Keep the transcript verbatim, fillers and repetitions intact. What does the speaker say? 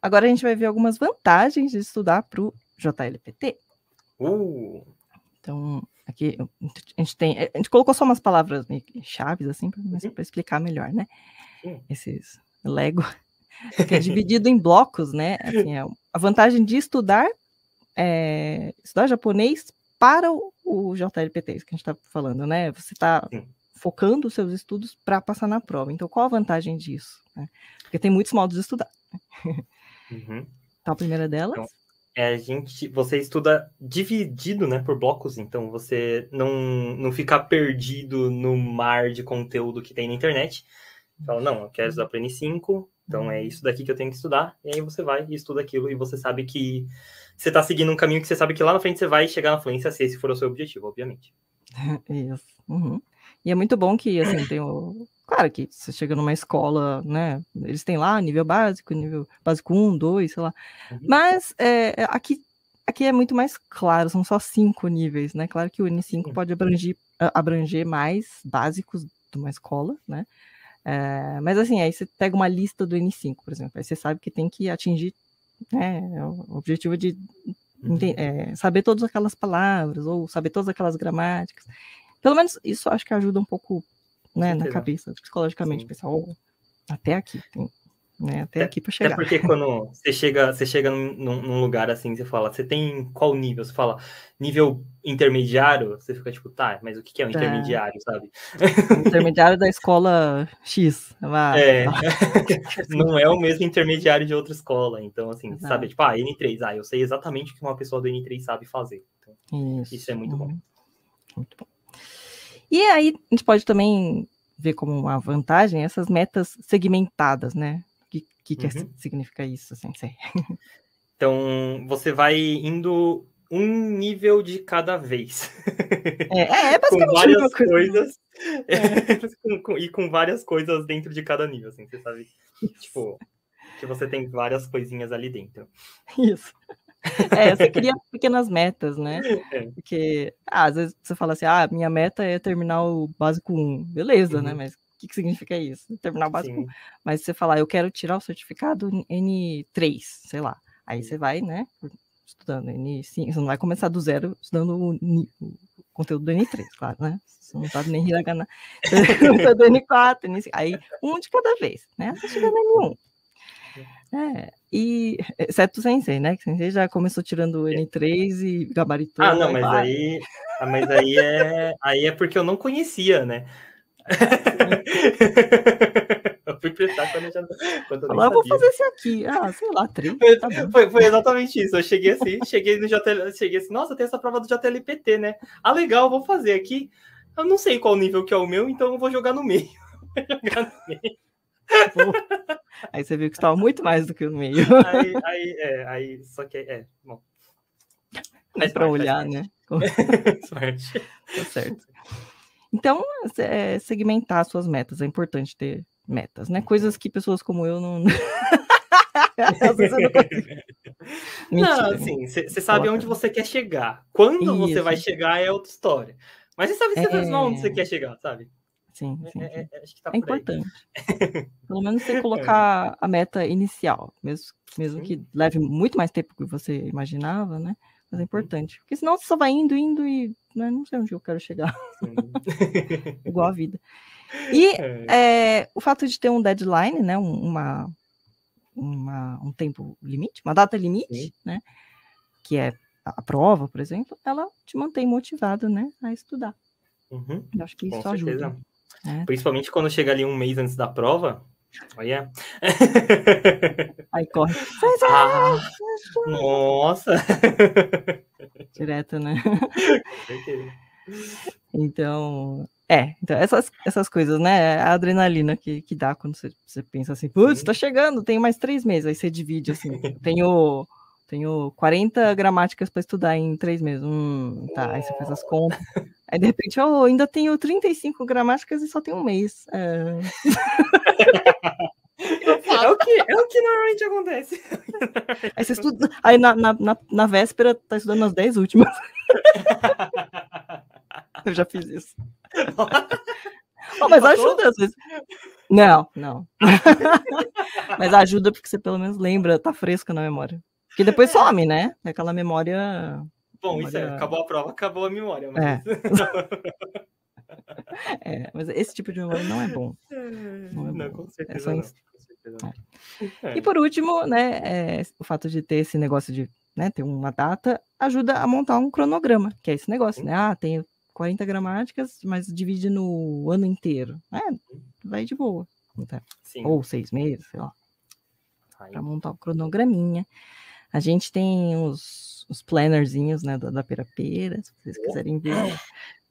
agora a gente vai ver algumas vantagens de estudar para o J L P T. Uh. Então, aqui a gente tem... A gente colocou só umas palavras meio que chaves, assim, para uhum. explicar melhor, né? Sim. Esses Lego, que é dividido em blocos, né? Assim, é a vantagem de estudar, é, estudar japonês para o, o J L P T, isso que a gente está falando, né? Você está focando os seus estudos para passar na prova. Então, qual a vantagem disso? Né? Porque tem muitos modos de estudar. Uhum. Então, a primeira delas... Então, é, a gente, você estuda dividido, né, por blocos, então você não, não fica perdido no mar de conteúdo que tem na internet. Fala, não, eu quero estudar para N cinco, então é isso daqui que eu tenho que estudar, e aí você vai e estuda aquilo, e você sabe que você está seguindo um caminho que você sabe que lá na frente você vai chegar na fluência, se esse for o seu objetivo, obviamente. Isso. Uhum. E é muito bom que, assim, tem o... Claro que você chega numa escola, né, eles têm lá nível básico, nível básico um, dois, sei lá, uhum. Mas é, aqui, aqui é muito mais claro, são só cinco níveis, né, claro que o N cinco Sim. pode abranger, abranger mais básicos de uma escola, né, é, mas assim, aí você pega uma lista do N cinco, por exemplo, aí você sabe que tem que atingir, né, o objetivo de uhum. é, saber todas aquelas palavras, ou saber todas aquelas gramáticas, pelo menos isso acho que ajuda um pouco, né, na cabeça, psicologicamente, pessoal, oh, até aqui, tem, né, até, até aqui para chegar. Até porque quando você chega, você chega num, num lugar assim, você fala, você tem qual nível? Você fala, nível intermediário? Você fica tipo, tá, mas o que é um tá. intermediário, sabe? O intermediário da escola X. Ah, é, tá. Não é o mesmo intermediário de outra escola, então assim, Exato. sabe, tipo, ah, N três, ah, eu sei exatamente o que uma pessoa do N três sabe fazer. Então, isso. isso é muito uhum. bom. Muito bom. E aí, a gente pode também ver como uma vantagem essas metas segmentadas, né? O que, que, que uhum. significa isso, Sensei? Então, você vai indo um nível de cada vez. É, é, é basicamente com várias coisa, coisas. É. com, e com várias coisas dentro de cada nível, assim, você sabe? Isso. Tipo, que você tem várias coisinhas ali dentro. Isso. É, você cria pequenas metas, né? É. Porque, ah, às vezes você fala assim, ah, minha meta é terminar o básico um. Beleza, uhum. né? Mas o que, que significa isso? Terminar o básico Sim. um. Mas você falar, eu quero tirar o certificado N três, sei lá. Aí Sim. você vai, né, estudando N cinco. Você não vai começar do zero estudando o, o conteúdo do N três, claro, né? Você não sabe nem hiragana. Você do N quatro, N cinco. Aí um de cada vez, né? Até chegar no N um. É, e exceto o Sensei, né? Que o Sensei já começou tirando o N três e gabaritou. Ah, não, mas vai. aí, mas aí é, aí é porque eu não conhecia, né? Eu fui prestar quando eu já quando eu Falou, eu vou fazer esse aqui. Ah, sei lá, três. Foi, tá bom. Foi, foi exatamente isso. Eu cheguei assim, cheguei no J L, cheguei assim, nossa, tem essa prova do J L P T, né? Ah, legal, vou fazer aqui. Eu não sei qual nível que é o meu, então eu vou jogar no meio. jogar no meio. Aí você viu que estava muito mais do que o meio. Aí, aí, é, aí, só que, é, bom. É para olhar, né? Sorte. Tá certo. Então, é, segmentar suas metas, é importante ter metas, né? Coisas que pessoas como eu não... Às vezes eu não consigo. Mentira, não, assim, você sabe onde você quer chegar. Quando Isso. você vai chegar é outra história. Mas você sabe é... onde você quer chegar, sabe? Sim, sim, sim. É, é, acho que tá é importante. Pelo menos você colocar a meta inicial, mesmo, mesmo que leve muito mais tempo do que você imaginava, né? Mas é importante. Porque senão você só vai indo, indo e né, não sei onde eu quero chegar. Igual a vida. E é, o fato de ter um deadline, né? Uma, uma, um tempo limite, uma data limite, Sim. né? Que é a prova, por exemplo, ela te mantém motivado, né? A estudar. Uhum. Eu acho que isso Com ajuda. certeza. Né? Principalmente quando chega ali um mês antes da prova. Olha. Aí corre. Ah, nossa! Direto, né? Então, é, então essas, essas coisas, né? A adrenalina que, que dá quando você, você pensa assim, putz, tá chegando, tem mais três meses. Aí você divide assim, tenho, tenho quarenta gramáticas para estudar em três meses. Hum, tá, aí você faz as contas. Aí de repente, oh, ainda tenho trinta e cinco gramáticas e só tem um mês. É... É o, que, é o que normalmente acontece. Aí você estuda, aí na, na, na, na véspera tá estudando as dez últimas. Eu já fiz isso. Oh, mas ajuda às vezes. Não, não. Mas ajuda porque você pelo menos lembra, tá fresca na memória. Porque depois some, né? É aquela memória... Bom, memória... isso é, acabou a prova, acabou a memória, mas... É. É, mas esse tipo de memória não é bom. Não, é não bom. com certeza é só não. inst... Com certeza não. É. E por último, né, é, o fato de ter esse negócio de, né, ter uma data, ajuda a montar um cronograma, que é esse negócio, Sim. né? Ah, tenho quarenta gramáticas, mas divide no ano inteiro. É, vai de boa. Então, ou seis meses, sei lá. Para montar o cronograminha. A gente tem os, os plannerzinhos, né, da, da Pera Pera, se vocês quiserem ver.